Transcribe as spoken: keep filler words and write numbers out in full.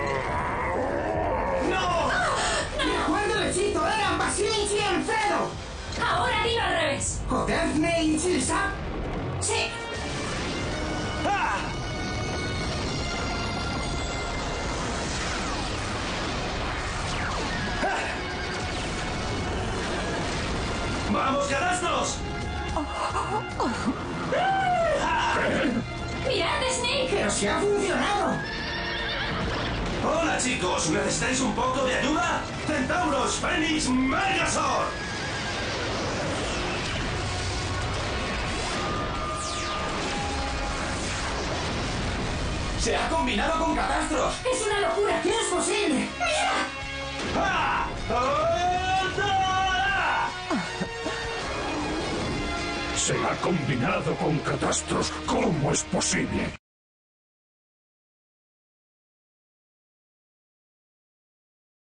¡No! ¡Recuerdo el hechizo! ¡Eran Basilici y Encedo! Ahora dilo al revés. ¡Jodefne y Chilsa! Sí. ¡Ah! ¡Vamos, cadastros! ¡Mirad, Snake! ¡Pero si ha funcionado! Hola, chicos. ¿Necesitáis un poco de ayuda? ¡Centauros, Fénix, Megazord! ¡Se ha combinado con Catastros! ¡Es una locura! ¡No es posible! ¡Mira! ¡Ah! ¡Ultra! Se ha combinado con Catastros. ¿Cómo es posible?